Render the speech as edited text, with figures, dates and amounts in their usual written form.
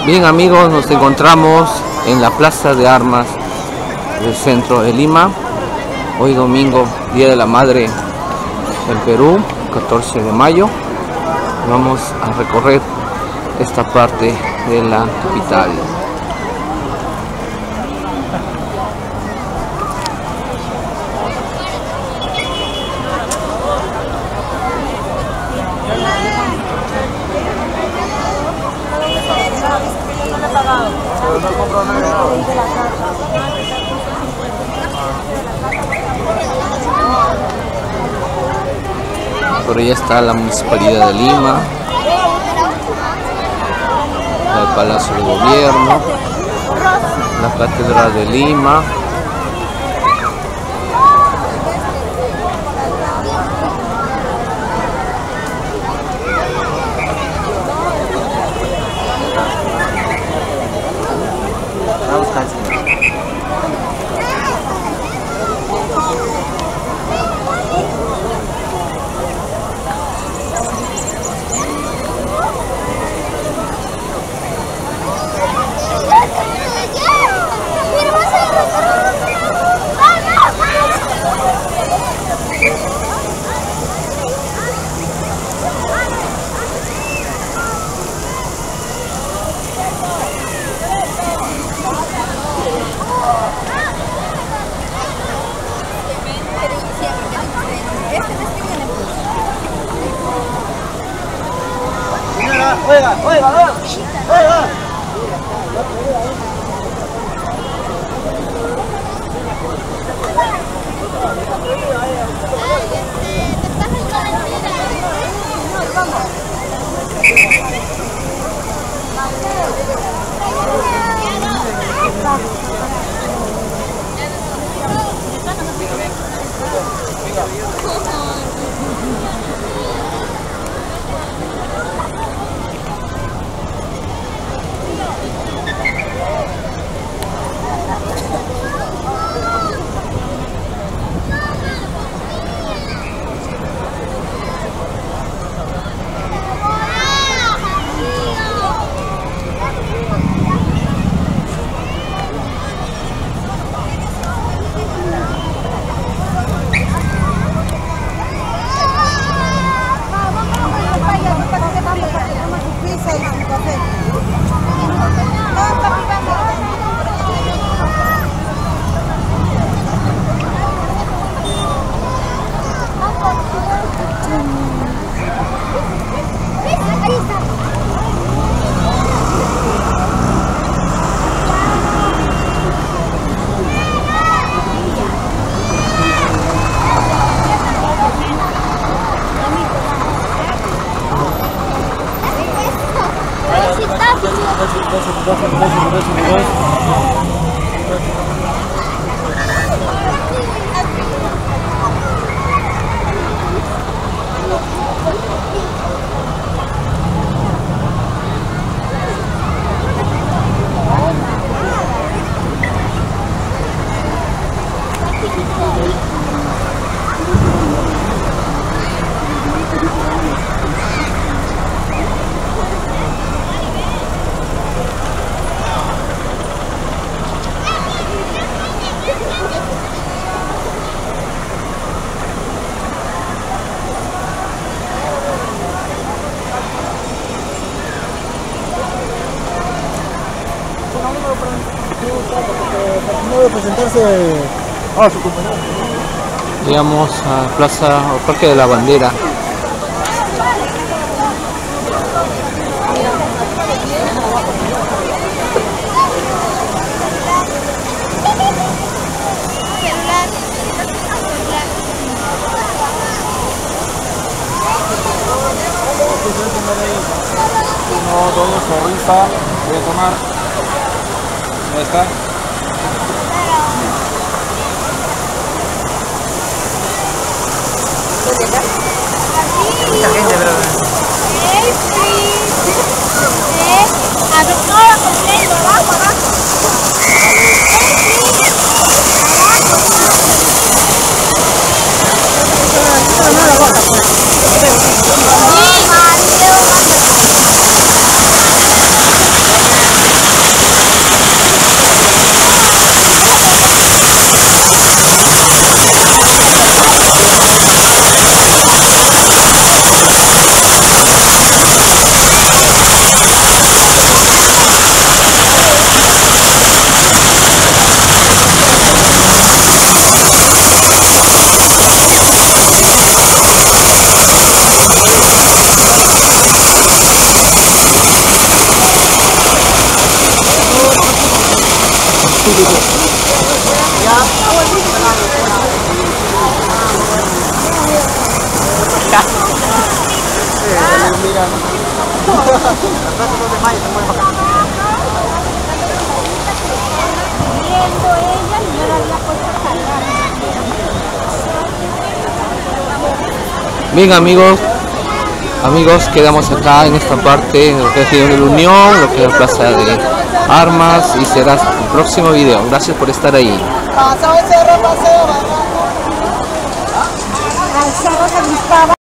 Bien amigos, nos encontramos en la Plaza de Armas del centro de Lima. Hoy domingo, Día de la Madre en Perú, 14 de mayo. Vamos a recorrer esta parte de la capital. Por allá está la Municipalidad de Lima, el Palacio de Gobierno, la Catedral de Lima. Oiga. Presentarse a su compañero. Llegamos a Plaza o Parque de la Bandera. No, todo sonrisa, voy a tomar. ¿Dónde está? Mucha gente, pero... Bien, amigos, quedamos acá en esta parte, lo que es Río de la Unión, lo que es la Plaza de Armas, y será hasta el próximo video. Gracias por estar ahí. Pasado el cerro, paseo,